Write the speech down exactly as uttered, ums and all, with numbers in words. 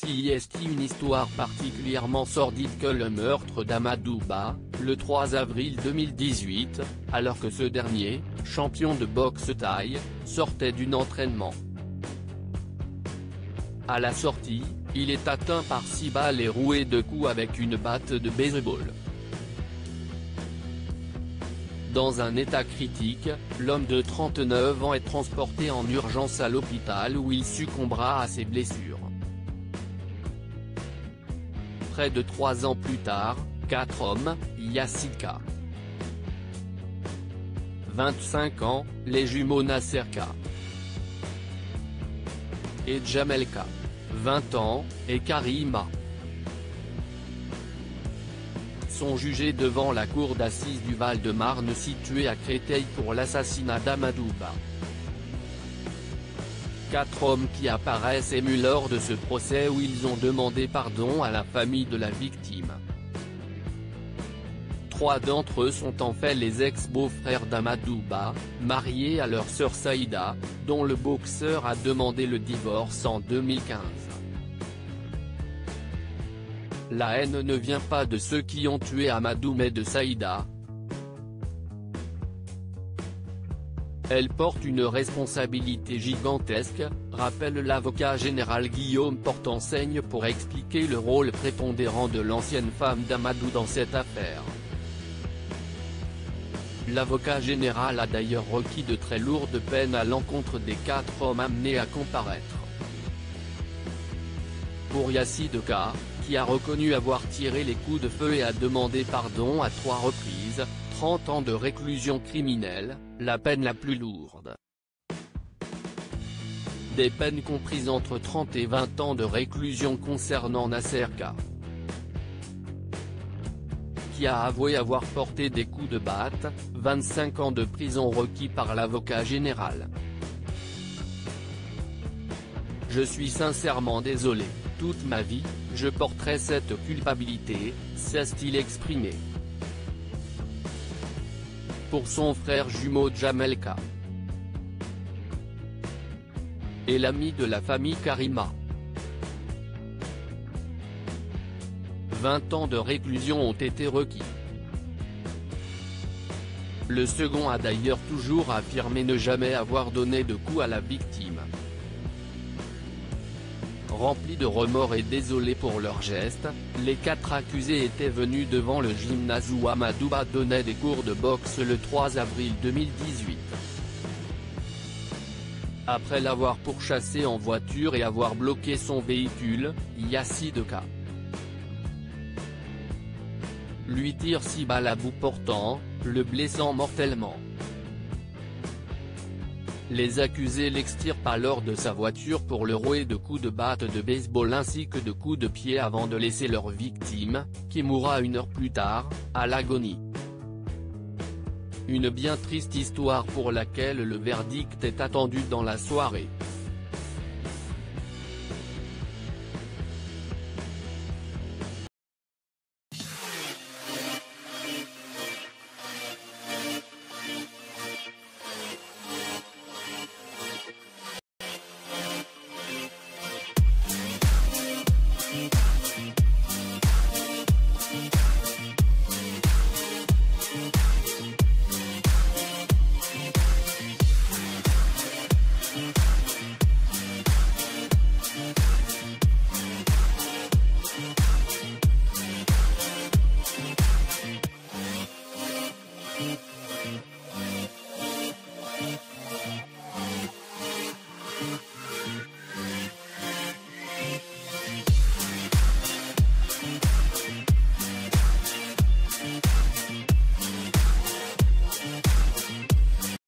Si est une histoire particulièrement sordide que le meurtre d'Amadou Ba, le trois avril deux mille dix-huit, alors que ce dernier, champion de boxe thaï, sortait d'un entraînement. À la sortie, il est atteint par six balles et roué de coups avec une batte de baseball. Dans un état critique, l'homme de trente-neuf ans est transporté en urgence à l'hôpital où il succombera à ses blessures. Près de trois ans plus tard, quatre hommes, Yacine K. vingt-cinq ans, les jumeaux Nasser K. et Jamel K. vingt ans, et Karima. sont jugés devant la cour d'assises du Val-de-Marne située à Créteil pour l'assassinat d'Amadou Ba. Quatre hommes qui apparaissent émus lors de ce procès où ils ont demandé pardon à la famille de la victime. Trois d'entre eux sont en fait les ex-beaux-frères d'Amadou Ba, mariés à leur sœur Saïda, dont le boxeur a demandé le divorce en deux mille quinze. La haine ne vient pas de ceux qui ont tué Amadou mais de Saïda. Elle porte une responsabilité gigantesque, rappelle l'avocat général Guillaume Portenseigne pour expliquer le rôle prépondérant de l'ancienne femme d'Amadou dans cette affaire. L'avocat général a d'ailleurs requis de très lourdes peines à l'encontre des quatre hommes amenés à comparaître. Pour Yacine K, qui a reconnu avoir tiré les coups de feu et a demandé pardon à trois reprises, trente ans de réclusion criminelle, la peine la plus lourde. Des peines comprises entre trente et vingt ans de réclusion concernant Nasser K, qui a avoué avoir porté des coups de batte, vingt-cinq ans de prison requis par l'avocat général. Je suis sincèrement désolé, toute ma vie, je porterai cette culpabilité, s'est-il exprimé. Pour son frère jumeau Jamel K. et l'ami de la famille Karima. vingt ans de réclusion ont été requis. Le second a d'ailleurs toujours affirmé ne jamais avoir donné de coup à la victime. Remplis de remords et désolés pour leurs gestes, les quatre accusés étaient venus devant le gymnase où Amadou Ba donnait des cours de boxe le trois avril deux mille dix-huit. Après l'avoir pourchassé en voiture et avoir bloqué son véhicule, Yacine K. lui tire six balles à bout portant, le blessant mortellement. Les accusés l'extirpent alors de sa voiture pour le rouer de coups de batte de baseball ainsi que de coups de pied avant de laisser leur victime, qui mourra une heure plus tard, à l'agonie. Une bien triste histoire pour laquelle le verdict est attendu dans la soirée.